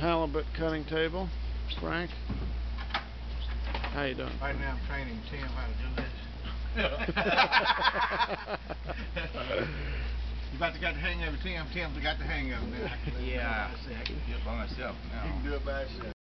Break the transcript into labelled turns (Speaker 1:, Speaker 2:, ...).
Speaker 1: halibut cutting table. Frank, how you doing?
Speaker 2: Right now I'm training Tim how to do this. You about to got the hang of it, Tim? Tim's got the hang of it now.
Speaker 3: Yeah, I can do it by myself now.
Speaker 2: You can do it by yourself.